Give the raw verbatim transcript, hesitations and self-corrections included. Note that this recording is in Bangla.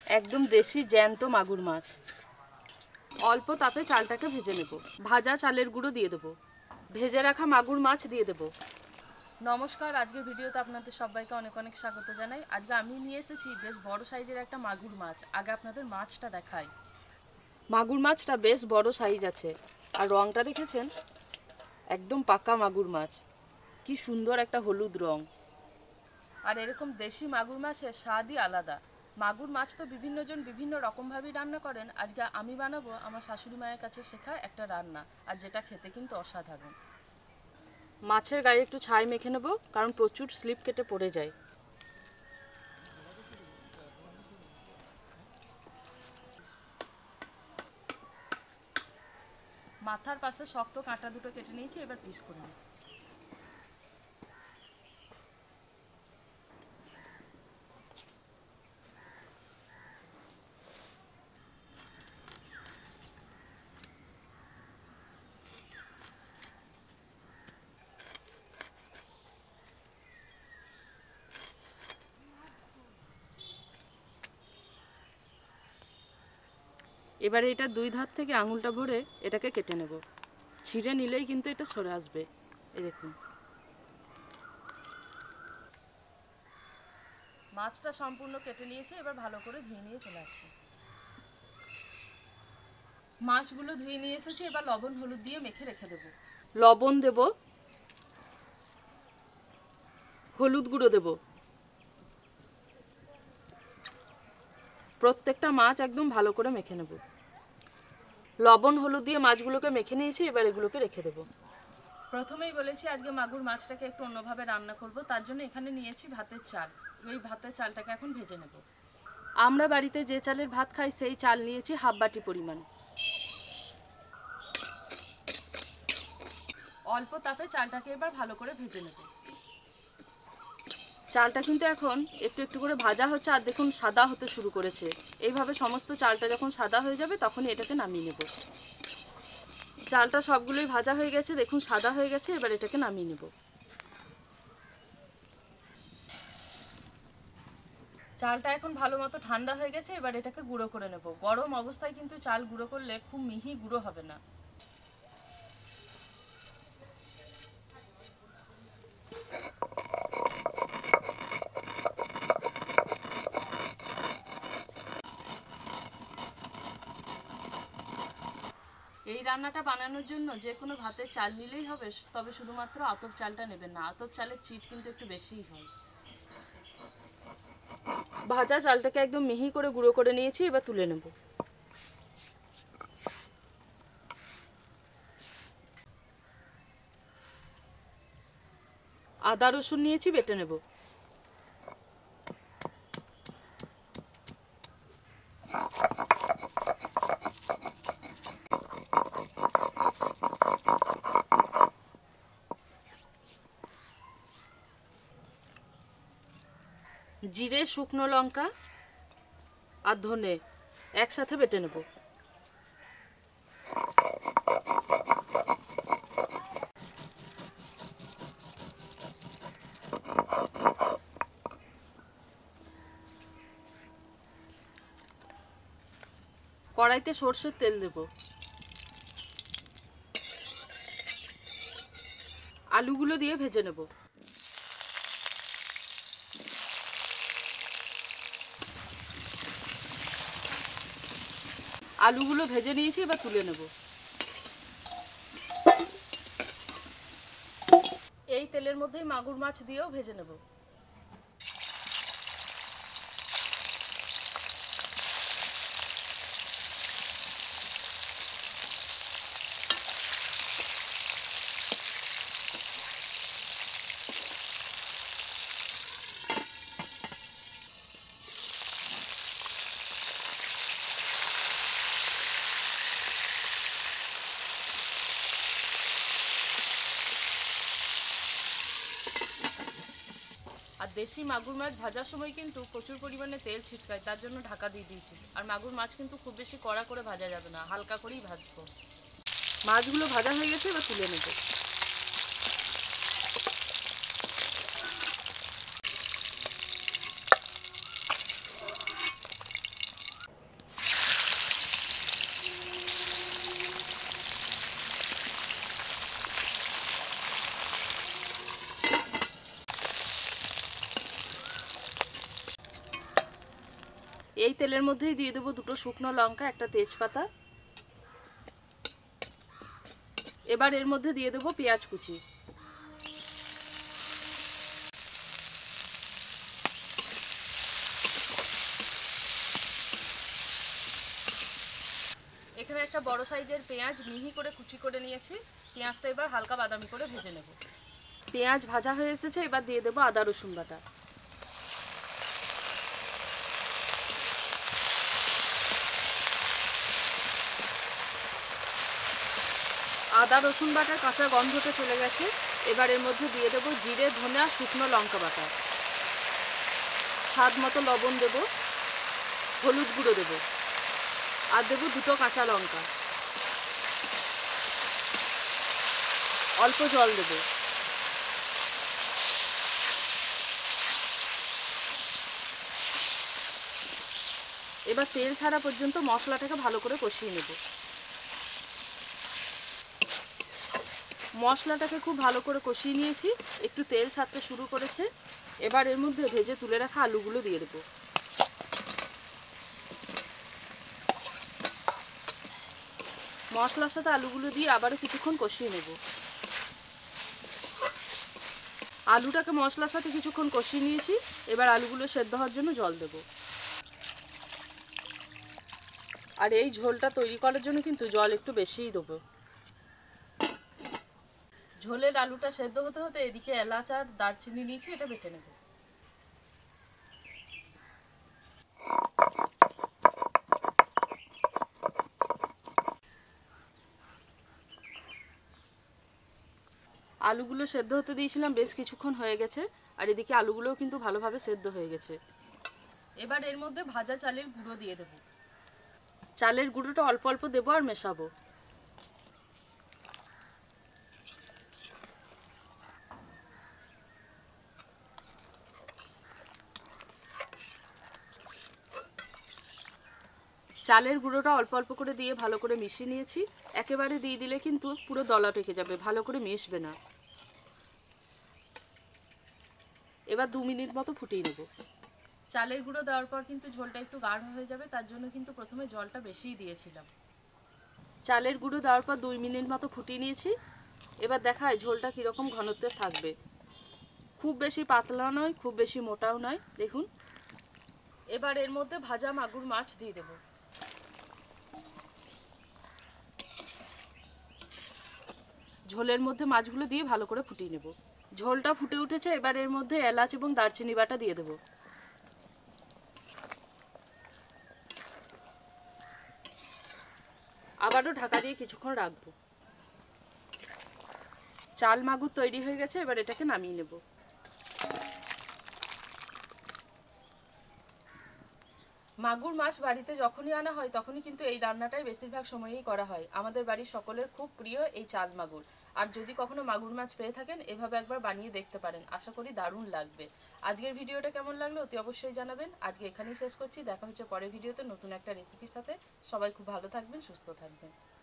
একদম দেশি জ্যান্ত মাগুর মাছ। অল্প তাপে চালটাকে ভেজে নেব। ভাজা চালের গুঁড়ো দিয়ে দেবো। ভেজে রাখা মাগুর মাছ দিয়ে দেবো। নমস্কার, আজকের ভিডিওতে আপনাদের সবাইকে অনেক অনেক স্বাগত জানাই। আজকে আমি নিয়ে এসেছি বেশ বড় সাইজের একটা মাগুর মাছ। আগে আপনাদের মাছটা দেখাই। মাগুর মাছটা বেশ বড় সাইজ আছে, আর রঙটা দেখেছেন, একদম পাকা মাগুর মাছ। কি সুন্দর একটা হলুদ রং। আর এরকম দেশি মাগুর মাছের স্বাদই আলাদা। মাগুর মাছ তো বিভিন্ন জন বিভিন্ন রকমভাবেই রান্না করেন। আজকে আমি বানাবো আমার শাশুড়ি মায়ের কাছে শেখা একটা রান্না, আর যেটা খেতে কিন্তু অসাধারণ। মাছের গায়ে একটু ছাই মেখে নেব, কারণ প্রচুর স্লিপ কেটে পড়ে যায়। মাথার পাশে শক্ত কাঁটা দুটো কেটে নিয়েছি, এবার পিস করে নেব। এবারে এটা দুই ধার থেকে আঙুলটা ভরে এটাকে কেটে নেব। ছিঁড়ে নিলেই কিন্তু এটা সরে আসবে। এই দেখুন, মাছটা সম্পূর্ণ কেটে নিয়েছি। এবার ভালো করে ধুয়ে নিয়ে চলে আসবো। মাছগুলো ধুয়ে নিয়ে এসেছি, এবার লবণ হলুদ দিয়ে মেখে রেখে দেব। লবণ দেব, হলুদ গুঁড়ো দেব। প্রত্যেকটা মাছ একদম ভালো করে মেখে নেব। লবণ হলুদ দিয়ে মাছগুলোকে মেখে নিয়েছি, এবার এগুলোকে রেখে দেব। প্রথমেই বলেছি আজকে মাগুর মাছটাকে একটু অন্যভাবে রান্না করব, তার জন্য এখানে নিয়েছি ভাতের চাল। এই ভাতের চালটাকে এখন ভেজে নেব। আমরা বাড়িতে যে চালের ভাত খাই সেই চাল নিয়েছি হাফ বাটি পরিমাণ। অল্প তাপে চালটাকে এবার ভালো করে ভেজে নেব। চালটা কিন্তু এখন একটু একটু করে ভাজা হচ্ছে, আর দেখুন সাদা হতে শুরু করেছে। এইভাবে সমস্ত চালটা যখন সাদা হয়ে যাবে তখনই এটাকে নামিয়ে নেব। চালটা সবগুলোই ভাজা হয়ে গেছে, দেখুন সাদা হয়ে গেছে। এবার এটাকে নামিয়ে নেব। চালটা এখন ভালো মতো ঠান্ডা হয়ে গেছে, এবার এটাকে গুঁড়ো করে নেব। গরম অবস্থায় কিন্তু চাল গুঁড়ো করলে খুব মিহি গুঁড়ো হবে না। এই রান্নাটা বানানোর জন্য যে কোনো ভাতের চাল নিলেই হবে, তবে শুধুমাত্র আতপ চালটা নেবেন না। আতপ চালের চিট কিন্তু একটু বেশিই হয়। ভাজা চালটাকে একদম মিহি করে গুঁড়ো করে নিয়েছি, এবার তুলে নেব। আদা রসুন নিয়েছি, বেটে নেব। জিরে, শুকনো লঙ্কা আর ধনে একসাথে বেটে নেব। কড়াইতে সর্ষের তেল দেব। আলুগুলো দিয়ে ভেজে নেব। আলুগুলো ভেজে নিয়েছি, এবার তুলে নেব। এই তেলের মধ্যেই মাগুর মাছ দিয়েও ভেজে নেব। আর দেশি মাগুর মাছ ভাজার সময় কিন্তু প্রচুর পরিমাণে তেল ছিটকায়, তার জন্য ঢাকা দিয়ে দিয়েছি। আর মাগুর মাছ কিন্তু খুব বেশি কড়া করে ভাজা যাবে না, হালকা করেই ভাজবো। মাছগুলো ভাজা হয়ে গেছে, এবার তুলে নেব। এই তেলের মধ্যেই দিয়ে দেবো দুটো শুকনো লঙ্কা, একটা তেজপাতা। এবার এর মধ্যে দিয়ে দেবো পেঁয়াজ কুচি। এখানে একটা বড় সাইজের পেঁয়াজ মিহি করে কুচি করে নিয়েছি। পেঁয়াজটা এবার হালকা বাদামি করে ভেজে নেব। পেঁয়াজ ভাজা হয়ে এসেছে, এবার দিয়ে দেবো আদা রসুন বাটা। আদা রসুন বাটার কাঁচা গন্ধটা চলে গেছে। এবার এর মধ্যে দিয়ে দেবো জিরে, ধনে আর শুকনো লঙ্কা বাটা। স্বাদ মতো লবণ দেব, হলুদ গুঁড়ো দেব, আর দেবো দুটো কাঁচা লঙ্কা। অল্প জল দেব। এবার তেল ছাড়া পর্যন্ত মশলাটাকে ভালো করে কষিয়ে নেব। মশলাটাকে খুব ভালো করে কষিয়ে নিয়েছি, একটু তেল ছাড়তে শুরু করেছে। এবার এর মধ্যে ভেজে তুলে রাখা আলুগুলো দিয়ে দেবো। মশলার সাথে আলুগুলো দিয়ে আবারও কিছুক্ষণ কষিয়ে নেব। আলুটাকে মশলার সাথে কিছুক্ষণ কষিয়ে নিয়েছি, এবার আলুগুলো সেদ্ধ হওয়ার জন্য জল দেব। আর এই ঝোলটা তৈরি করার জন্য কিন্তু জল একটু বেশিই দেবো। ঝোলের আলুটা সেদ্ধ হতে হতে এদিকে এলাচ আর দারচিনি নিয়েছি, এটা বেটে নেব। আলুগুলো সেদ্ধ হতে দিয়েছিলাম, বেশ কিছুক্ষণ হয়ে গেছে। আর এদিকে আলুগুলোও কিন্তু ভালোভাবে সেদ্ধ হয়ে গেছে। এবার এর মধ্যে ভাজা চালের গুঁড়ো দিয়ে দেব। চালের গুঁড়োটা অল্প অল্প দেবো আর মেশাবো। চালের গুঁড়োটা অল্প অল্প করে দিয়ে ভালো করে মিশিয়ে নিয়েছি। একেবারে দিয়ে দিলে কিন্তু পুরো দলা পেকে যাবে, ভালো করে মিশবে না। এবার দু মিনিট মতো ফুটিয়ে নেব। চালের গুঁড়ো দেওয়ার পর কিন্তু ঝোলটা একটু গাঢ় হয়ে যাবে, তার জন্য কিন্তু প্রথমে জলটা বেশিই দিয়েছিলাম। চালের গুঁড়ো দেওয়ার পর দুই মিনিট মতো ফুটিয়ে নিয়েছি। এবার দেখায় ঝোলটা কীরকম ঘনত্বের থাকবে। খুব বেশি পাতলা নয়, খুব বেশি মোটাও নয়, দেখুন। এবার এর মধ্যে ভাজা মাগুর মাছ দিয়ে দেব। ঝোলের মধ্যে মাছগুলো দিয়ে ভালো করে ফুটিয়ে নেব। ঝোলটা ফুটে উঠেছে, এবার এর মধ্যে এলাচ এবং দারচিনি বাটা দিয়ে দেব। আবারও ঢাকা দিয়ে কিছুক্ষণ রাখবো। চাল মাগুর তৈরি হয়ে গেছে, এবার এটাকে নামিয়ে নেব। মাগুর মাছ বাড়িতে যখনই আনা হয় তখনই কিন্তু এই রান্নাটাই বেশিরভাগ সময়েই করা হয়। আমাদের বাড়ির সকলের খুব প্রিয় এই চাল মাগুর। আর যদি কখনো মাগুর মাছ পেয়ে থাকেন, এভাবে একবার বানিয়ে দেখতে পারেন, আশা করি দারুণ লাগবে। আজকের ভিডিওটা কেমন লাগলো অতি অবশ্যই জানাবেন। আজকে এখানেই শেষ করছি, দেখা হচ্ছে পরের ভিডিওতে নতুন একটা রেসিপির সাথে। সবাই খুব ভালো থাকবেন, সুস্থ থাকবেন।